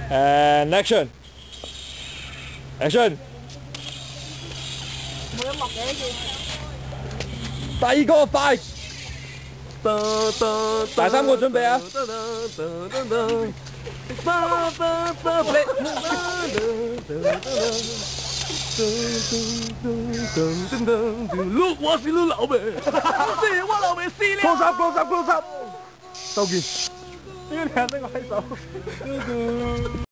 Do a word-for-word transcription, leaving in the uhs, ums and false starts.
And action. Action. 冇音樂嘅呢第二個快。第三個準備啊！ 碌我是碌老味，是我老味死了。 close up，close up，close up。收件。 點解你聽呢個喺手？